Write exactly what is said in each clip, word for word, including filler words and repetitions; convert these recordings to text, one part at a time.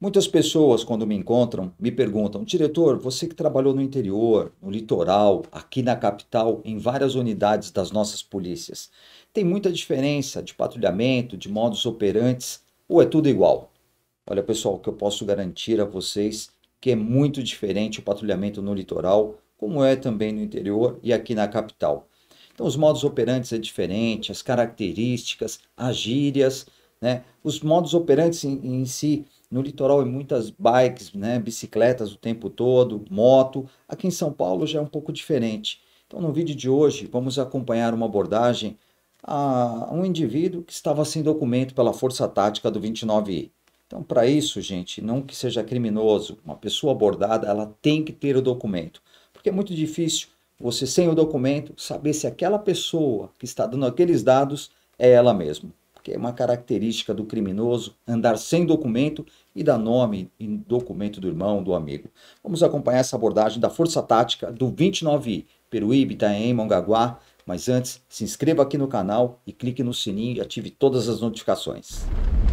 Muitas pessoas, quando me encontram, me perguntam: diretor, você que trabalhou no interior, no litoral, aqui na capital, em várias unidades das nossas polícias, tem muita diferença de patrulhamento, de modus operantes, ou é tudo igual? Olha, pessoal, o que eu posso garantir a vocês que é muito diferente o patrulhamento no litoral, como é também no interior e aqui na capital. Então, os modus operantes é diferente, as características, as gírias, né? Os modus operantes em, em si, no litoral é muitas bikes, né? Bicicletas o tempo todo, moto. Aqui em São Paulo já é um pouco diferente. Então, no vídeo de hoje, vamos acompanhar uma abordagem a um indivíduo que estava sem documento pela Força Tática do vinte e nove I. Então, para isso, gente, não que seja criminoso, uma pessoa abordada, ela tem que ter o documento, porque é muito difícil você, sem o documento, saber se aquela pessoa que está dando aqueles dados é ela mesma, porque é uma característica do criminoso andar sem documento e dar nome e documento do irmão, do amigo. Vamos acompanhar essa abordagem da Força Tática do vinte e nove I, Peruíbe, Itanhaém, Mongaguá, mas antes, se inscreva aqui no canal e clique no sininho e ative todas as notificações.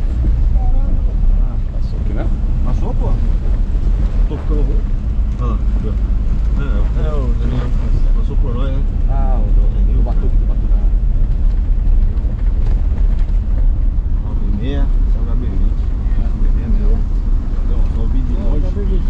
Passou, pô? Tô ficando ruim. Ah, é, é, o Daniel passou por nós, né? Ah, o Daniel, o Batuque do Batuque. nove e meia, São H B vinte. H B vinte, meu. Então, só o vídeo de longe.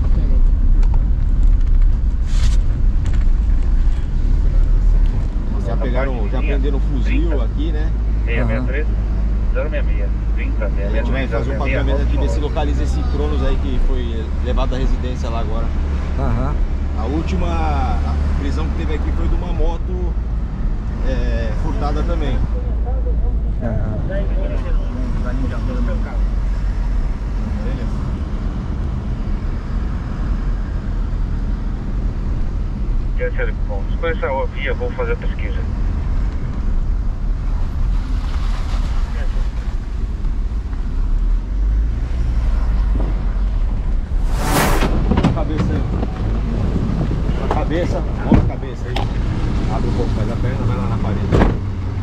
Já pegaram, já prenderam o fuzil aqui, né? seiscentos e sessenta e três, zero seis seis, trinta, A gente vai fazer um patrulhamento aqui, ver se localiza esse Cronos aí que foi levado da residência lá agora. Aham. A última a prisão que teve aqui foi de uma moto é, furtada também. Quer ser bom, desconheça a via, vou fazer a pesquisa. Cabeça aí. A cabeça, mão na cabeça aí. Abre um pouco mais a perna, vai lá na parede.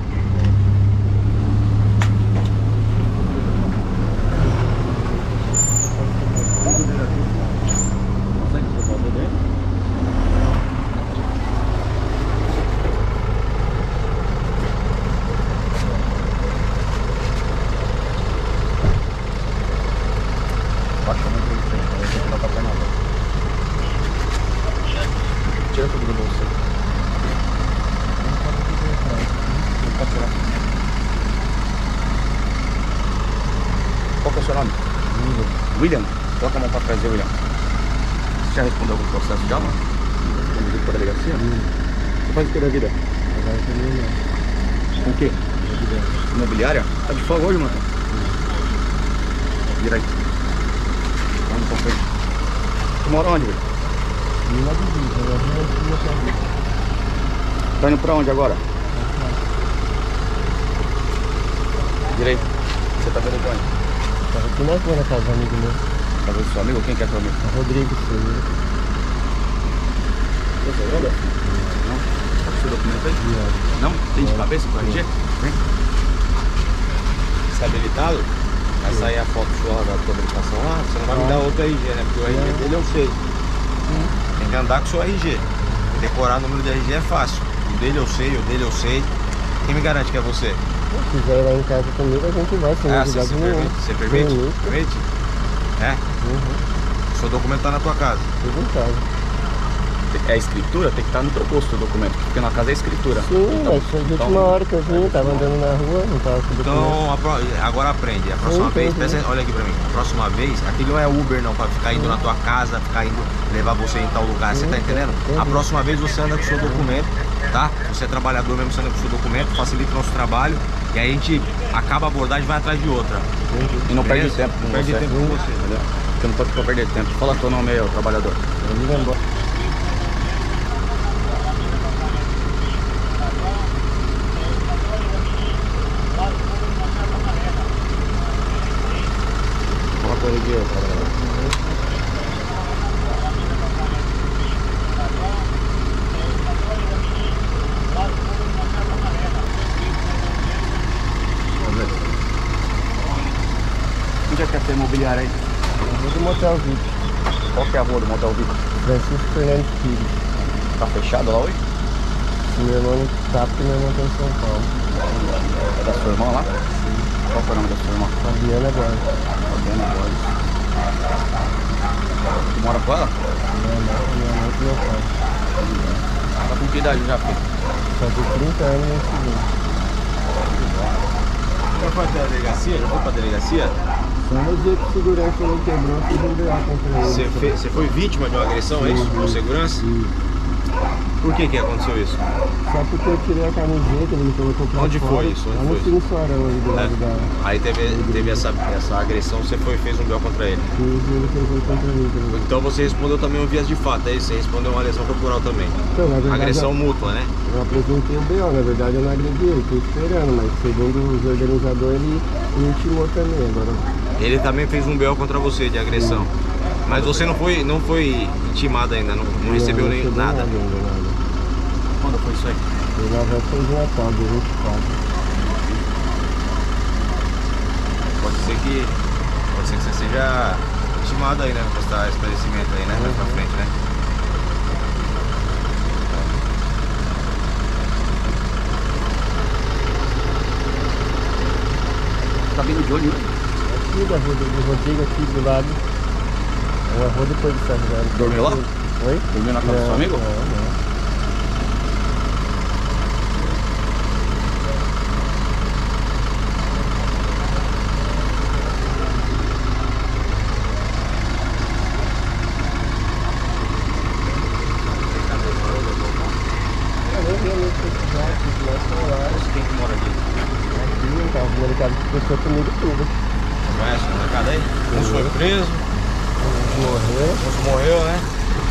Consegue botar o dedo aí? Baixa muito o frente, aí tem que botar a perna agora. Tira tudo do bolso aí. Não pode tirar. Qual que é o seu nome? William. William? Coloca a mão pra trás aí, William. Você já respondeu algum processo já, mano? Respondido para a delegacia? Hum. Você faz o que da vida? Agora eu tô imobiliária. Com o quê? Imobiliária. Imobiliária? Tá de folga hoje, mano? Vira aí. Vamos pra frente. Tu mora onde, velho? Tá indo pra onde agora? Direito. Você tá vendo de onde? Tava aqui na rua, na casa do amigo meu. Tá vendo seu amigo? Quem que é seu amigo? O Rodrigo, filho. Você é Roda? Não? Tá com seu documento aí? Não? Tem de cabeça pra R G? Vem. Você é habilitado? Vai sair a foto sua da tua habilitação lá. Você não vai me dar outro R G, né? Porque o R G dele eu sei. Tem que andar com o seu R G. Decorar o número de R G é fácil. O dele eu sei, o dele eu sei. Quem me garante que é você? Se quiser ir lá em casa comigo, a gente vai, sem Ah, novidade você nenhuma. permite? Você permite? Permite. Permite? É? Uhum. Seu documento tá na tua casa. Tudo em casa. É escritura? Tem que estar no teu posto o documento, porque na casa é escritura. Sim, mas foi de última hora que eu vim, tava andando na rua, não tava com documento. Então, a pro- agora aprende. A próxima Sim, vez, sim, presta- sim. olha aqui pra mim. A próxima vez, aquele não é Uber não, pra ficar indo na tua casa, ficar indo levar você em tal lugar. Você tá entendendo? A próxima vez você anda com o seu documento, tá? Você é trabalhador mesmo, você anda com o seu documento, facilita o nosso trabalho. E aí a gente acaba a abordagem e vai atrás de outra. E não perde Beleza? tempo com Não perde você. tempo com você, entendeu? Porque não pode perder tempo. Fala teu nome aí, ó, trabalhador. Eu me lembro. Fala teu R G, ó, trabalhador. Onde é que é essa imobiliária aí? rua do Motel V I P. Qual que é a rua do Motel V I P? Francisco Fernandes Filho. Tá fechado lá hoje? Se meu irmão não tá, porque meu irmão tá em São Paulo. É da sua irmã lá? Qual foi o nome da sua irmã? Fabiana agora. Fabiana Borges. Tu mora com ela? Minha mãe, minha mãe e meu pai. Tá com que idade já, filho? Fazer trinta anos no seguinte. Já foi até a delegacia? Já foi pra delegacia? Só no dia que o segurança não quebrou, eu fiz um B O contra ele. Você, fe- você foi vítima de uma agressão, é isso? Com segurança? Por que que aconteceu isso? Só porque eu tirei a camiseta, ele me colocou pra Onde fora. foi isso? Onde Lá no foi? Cine Soarão, ali do lado É. da... Aí teve, teve essa, essa agressão, você foi, fez um B O contra ele. Fiz e ele fez um contra mim também. Então você respondeu também um vias de fato, é isso? Você respondeu uma lesão corporal também. Então, na verdade, Agressão eu, mútua, né? eu apresentei o B O, na verdade eu não agredi ele, tô esperando, mas segundo os organizadores ele me intimou também agora. Ele também fez um B O contra você de agressão. Mas você não foi, não foi intimado ainda, não, não recebeu não nem recebeu nada. ainda, nada. Quando foi isso aí? Foi na véspera de Natal, dia vinte e quatro. Pode ser que. Pode ser que você seja intimado aí, né? Pra prestar esclarecimento aí, né? Mais pra frente, né? Tá vindo de onde? Aqui da rua do Rodrigo, aqui do lado. É uma rua depois de São José. Dormiu lá? Oi? Dormiu na casa do seu amigo? Não, não. Quem que mora aqui? Aqui, tá, o mercado que pessoa comigo tudo. Conhece o mercado aí? Uns foi preso, Morreu. uns morreu, né?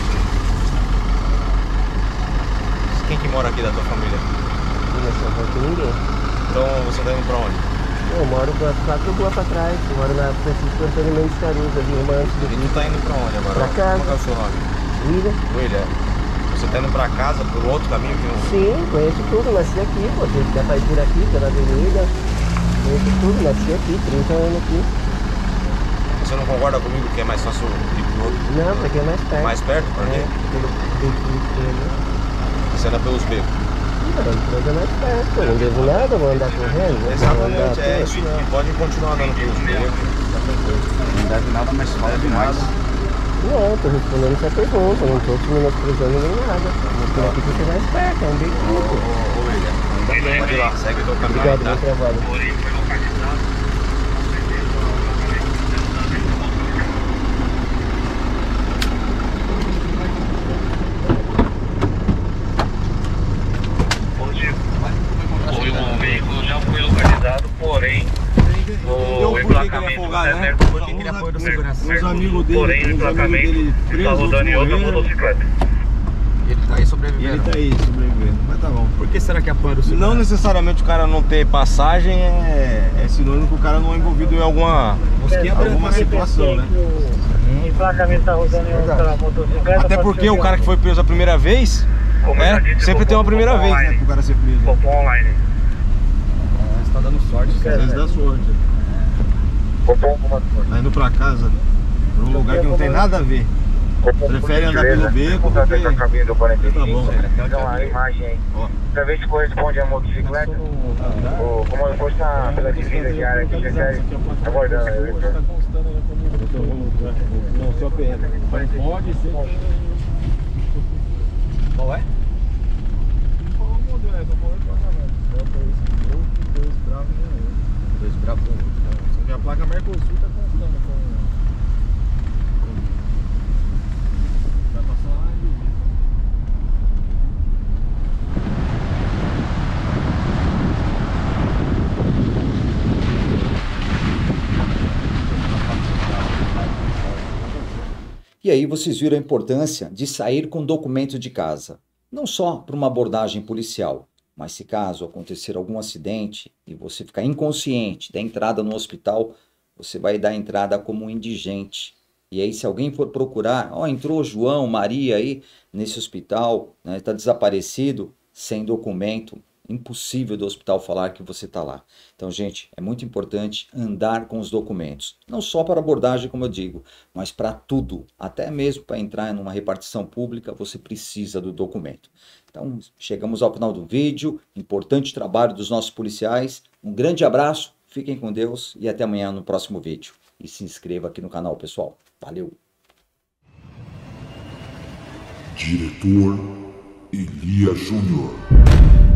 Quem que mora aqui da tua família? Não é São Paulo tem ninguém. Então você tá indo pra onde? Eu moro duas, quatro ruas pra trás. Eu moro na Francisco Antônio Mendes Caruso, ali, uma antes do E tu tá indo pra onde agora? Pra casa. Qual é o seu nome? William. William. Você tá indo pra casa por outro caminho que não... Sim, conheço tudo, nasci aqui, pô. Tive que sair por aqui, pela avenida. Conheço tudo, nasci aqui, trinta anos aqui. Você não concorda comigo que é mais fácil ir pro outro? Não, porque é mais perto. Mais perto? Por quê? É, pelo veículo que tem ali. Você anda pelos becos. Não, é mais perto, pô. Não devo nada, vou andar correndo. Vou Exatamente, andar é a pé. isso. Pode continuar andando pelos becos. Não deve nada, mas fala demais. Não, tô respondendo essa pergunta, não tô te menosprezando nem nada. Por aqui fica mais perto, é um Ô, veículo. ô, ô, William, pode ir lá, segue o teu caminho aí, Obrigado, tá? bom trabalho. Foi um veículo já foi localizado, porém o emplacamento né? do Ele apoio do segurança. Mercúrio, amigos dele, porém o os emplacamento amigos dele está presos, rodando em outra morreram. motocicleta. Ele tá aí sobrevivendo. Ele tá aí sobrevivendo, mas tá bom. Por que será que apoia o segurança? Não necessariamente o cara não ter passagem é, é sinônimo que o cara não é envolvido em alguma, alguma situação, né? O emplacamento está rodando em outra motocicleta. Até porque o cara que foi preso a primeira vez, Como eu já né, disse, sempre Copom- tem uma primeira Copom vez, né, online. pro cara ser preso. Copom online. Você tá dando sorte. Às vezes dá sorte. Copom Comando Forte. Tá indo pra casa, pra um lugar que não tem nada a ver. Copom, Prefere por andar pelo gentileza, beco contato porque- com a cabine do quarenta e cinco. Tá bom. Dá uma imagem aí. Ó. Pra ver se corresponde à motocicleta. O comando forte está pela divisa de área aqui, já está aguardando aí o retorno. Não, só P M. Pode ser. Qual é? Dois bravos. Só que a placa Mercosul tá constando com... Vai passar lá em Rio. E aí vocês viram a importância de sair com documento de casa, não só para uma abordagem policial, mas se caso acontecer algum acidente e você ficar inconsciente da entrada no hospital, você vai dar entrada como um indigente. E aí se alguém for procurar, ó, entrou João, Maria aí nesse hospital, né, está desaparecido, sem documento, Impossível do hospital falar que você está lá. Então, gente, é muito importante andar com os documentos. Não só para abordagem, como eu digo, mas para tudo. Até mesmo para entrar numa repartição pública, você precisa do documento. Então, chegamos ao final do vídeo. Importante trabalho dos nossos policiais. Um grande abraço, fiquem com Deus e até amanhã no próximo vídeo. E se inscreva aqui no canal, pessoal. Valeu! Diretor Elias Júnior